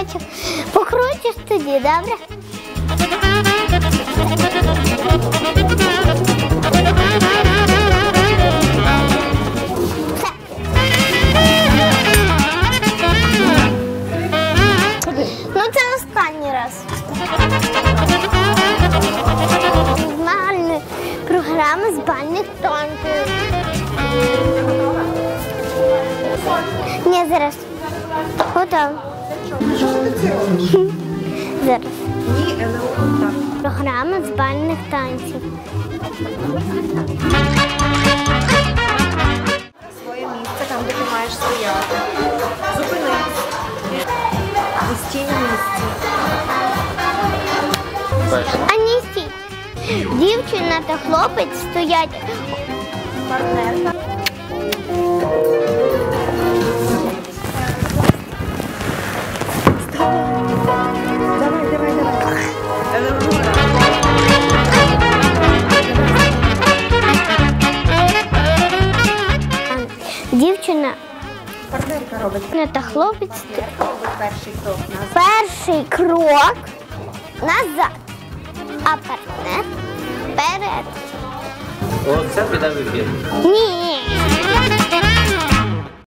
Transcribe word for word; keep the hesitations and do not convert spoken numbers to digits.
хочу. Покрутиш тоді, добре? Ну це останній раз. Змагальна програма з бальних танців. Ні, зараз. Готово. Зараз. Ні, але отак. Програма з бальних танців. Своє місце, там, де ти маєш стояти. Зупинись. Постій на місці. А ні, стій. Дівчина та хлопець стоять. Партнерка. Давай, давай, давай. Дівчина Партнерка робить. та хлопець. Робить перший крок назад. Перший крок назад, а партнер вперед. Оце піде в ефір. Ні.